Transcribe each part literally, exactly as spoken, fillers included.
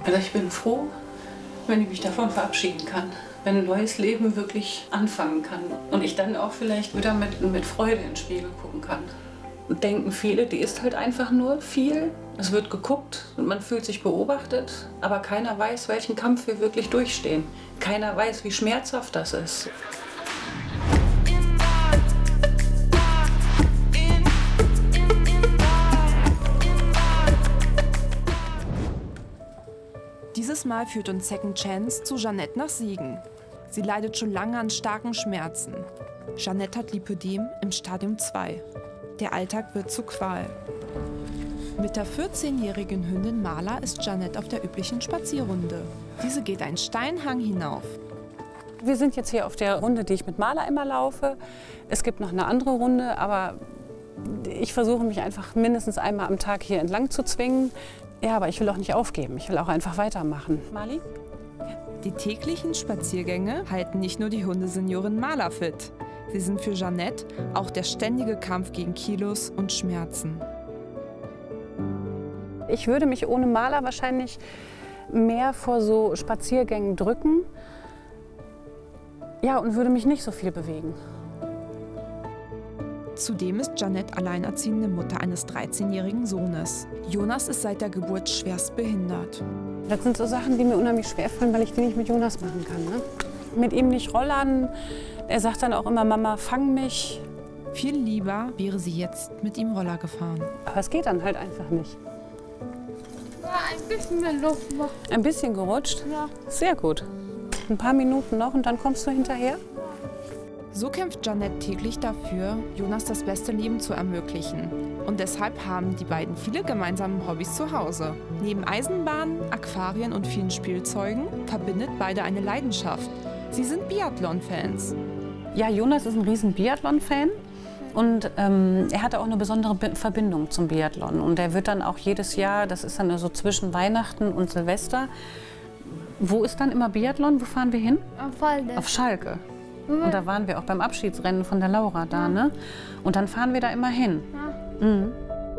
Also ich bin froh, wenn ich mich davon verabschieden kann. Wenn ein neues Leben wirklich anfangen kann. Und ich dann auch vielleicht wieder mit, mit Freude in den Spiegel gucken kann. Denken viele, die isst halt einfach nur viel. Es wird geguckt und man fühlt sich beobachtet. Aber keiner weiß, welchen Kampf wir wirklich durchstehen. Keiner weiß, wie schmerzhaft das ist. Dieses Mal führt uns Second Chance zu Jeanette nach Siegen. Sie leidet schon lange an starken Schmerzen. Jeanette hat Lipödem im Stadium zwei. Der Alltag wird zur Qual. Mit der vierzehnjährigen Hündin Marla ist Jeanette auf der üblichen Spazierrunde. Diese geht einen Steinhang hinauf. Wir sind jetzt hier auf der Runde, die ich mit Marla immer laufe. Es gibt noch eine andere Runde, aber ich versuche mich einfach mindestens einmal am Tag hier entlang zu zwingen. Ja, aber ich will auch nicht aufgeben. Ich will auch einfach weitermachen. Mali? Die täglichen Spaziergänge halten nicht nur die Hundeseniorin Marla fit. Sie sind für Jeanette auch der ständige Kampf gegen Kilos und Schmerzen. Ich würde mich ohne Marla wahrscheinlich mehr vor so Spaziergängen drücken. Ja, und würde mich nicht so viel bewegen. Zudem ist Jeanette alleinerziehende Mutter eines dreizehnjährigen Sohnes. Jonas ist seit der Geburt schwerst behindert. Das sind so Sachen, die mir unheimlich schwer fallen, weil ich die nicht mit Jonas machen kann. Ne? Mit ihm nicht rollern. Er sagt dann auch immer, Mama, fang mich. Viel lieber wäre sie jetzt mit ihm Roller gefahren. Aber es geht dann halt einfach nicht. Ja, ein bisschen mehr Luft machen. Ein bisschen gerutscht? Ja. Sehr gut. Ein paar Minuten noch und dann kommst du hinterher? So kämpft Jeanette täglich dafür, Jonas das beste Leben zu ermöglichen. Und deshalb haben die beiden viele gemeinsame Hobbys zu Hause. Neben Eisenbahnen, Aquarien und vielen Spielzeugen verbindet beide eine Leidenschaft. Sie sind Biathlon-Fans. Ja, Jonas ist ein riesen Biathlon-Fan. Und ähm, er hatte auch eine besondere Be- Verbindung zum Biathlon. Und er wird dann auch jedes Jahr, das ist dann so zwischen Weihnachten und Silvester. Wo ist dann immer Biathlon? Wo fahren wir hin? Am Falde. Auf Schalke. Und da waren wir auch beim Abschiedsrennen von der Laura da, ne? Und dann fahren wir da immer hin. Ja. Mhm.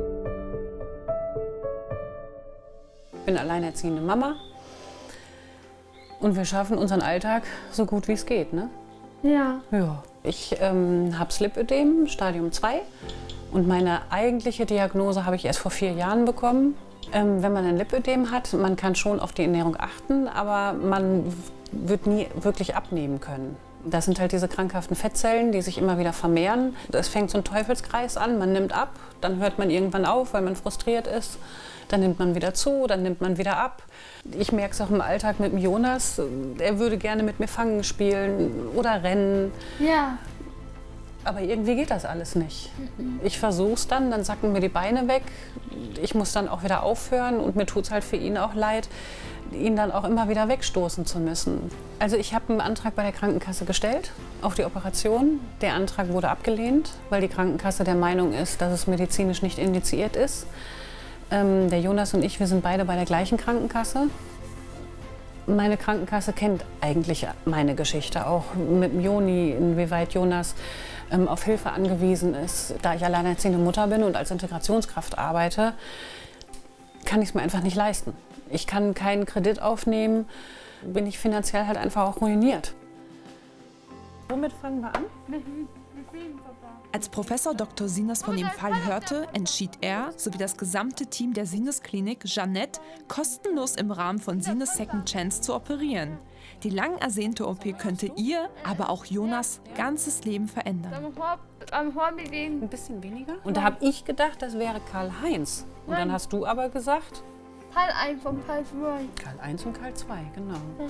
Ich bin alleinerziehende Mama. Und wir schaffen unseren Alltag so gut wie es geht, ne? Ja. Ja. Ich ähm, habe Lipödem, Stadium zwei. Und meine eigentliche Diagnose habe ich erst vor vier Jahren bekommen. Ähm, wenn man ein Lipödem hat, man kann schon auf die Ernährung achten, aber man wird nie wirklich abnehmen können. Das sind halt diese krankhaften Fettzellen, die sich immer wieder vermehren. Es fängt so ein Teufelskreis an, man nimmt ab, dann hört man irgendwann auf, weil man frustriert ist. Dann nimmt man wieder zu, dann nimmt man wieder ab. Ich merke es auch im Alltag mit dem Jonas. Er würde gerne mit mir Fangen spielen oder rennen. Ja. Aber irgendwie geht das alles nicht. Ich versuche es dann, dann sacken mir die Beine weg. Ich muss dann auch wieder aufhören und mir tut es halt für ihn auch leid, ihn dann auch immer wieder wegstoßen zu müssen. Also ich habe einen Antrag bei der Krankenkasse gestellt auf die Operation. Der Antrag wurde abgelehnt, weil die Krankenkasse der Meinung ist, dass es medizinisch nicht indiziert ist. Ähm, der Jonas und ich, wir sind beide bei der gleichen Krankenkasse. Meine Krankenkasse kennt eigentlich meine Geschichte, auch mit dem Joni, inwieweit Jonas ähm, auf Hilfe angewiesen ist. Da ich alleinerziehende Mutter bin und als Integrationskraft arbeite, kann ich es mir einfach nicht leisten. Ich kann keinen Kredit aufnehmen, bin ich finanziell halt einfach auch ruiniert. Womit fangen wir an? Als Professor Doktor Sinas von dem Fall hörte, entschied er sowie das gesamte Team der Sinas Klinik Jeanette kostenlos im Rahmen von Sinas Second Chance zu operieren. Die lang ersehnte O P könnte ihr, aber auch Jonas ganzes Leben verändern. Am Hobby gehen. Ein bisschen weniger? Und da habe ich gedacht, das wäre Karl-Heinz. Und dann hast du aber gesagt? Teil eins und Teil zwei. Karl eins und Karl zwei, genau. Ja.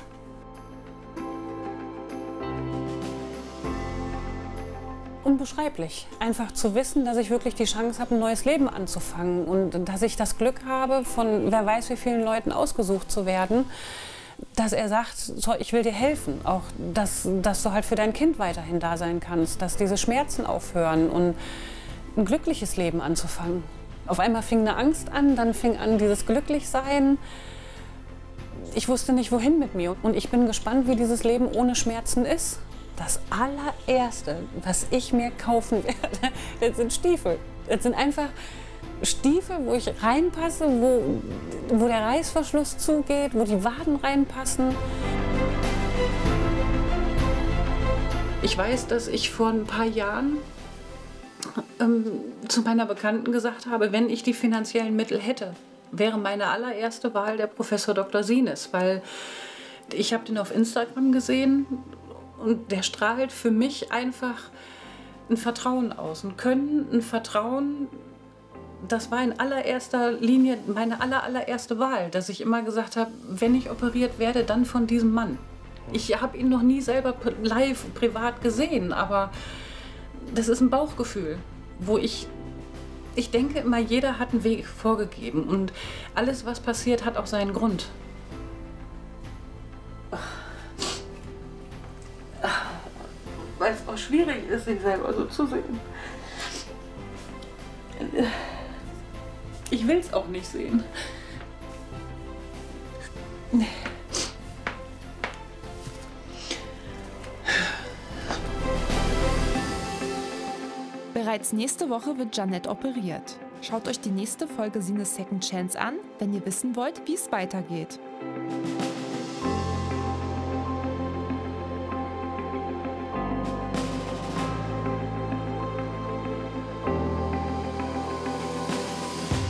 Unbeschreiblich. Einfach zu wissen, dass ich wirklich die Chance habe, ein neues Leben anzufangen und dass ich das Glück habe, von wer weiß wie vielen Leuten ausgesucht zu werden, dass er sagt, so, ich will dir helfen, auch dass, dass du halt für dein Kind weiterhin da sein kannst, dass diese Schmerzen aufhören und ein glückliches Leben anzufangen. Auf einmal fing eine Angst an, dann fing an dieses Glücklichsein. Ich wusste nicht, wohin mit mir und ich bin gespannt, wie dieses Leben ohne Schmerzen ist. Das allererste, was ich mir kaufen werde, das sind Stiefel. Das sind einfach Stiefel, wo ich reinpasse, wo, wo der Reißverschluss zugeht, wo die Waden reinpassen. Ich weiß, dass ich vor ein paar Jahren ähm, zu meiner Bekannten gesagt habe, wenn ich die finanziellen Mittel hätte, wäre meine allererste Wahl der Professor Doktor Sines, weil ich habe den auf Instagram gesehen und der strahlt für mich einfach ein Vertrauen aus, ein Können, ein Vertrauen. Das war in allererster Linie meine aller, allererste Wahl, dass ich immer gesagt habe, wenn ich operiert werde, dann von diesem Mann. Ich habe ihn noch nie selber live, privat gesehen, aber das ist ein Bauchgefühl, wo ich, ich denke immer, jeder hat einen Weg vorgegeben und alles, was passiert, hat auch seinen Grund. Weil es auch schwierig ist, sich selber so zu sehen. Ich will es auch nicht sehen. Bereits nächste Woche wird Jeanette operiert. Schaut euch die nächste Folge Sines Second Chance an, wenn ihr wissen wollt, wie es weitergeht.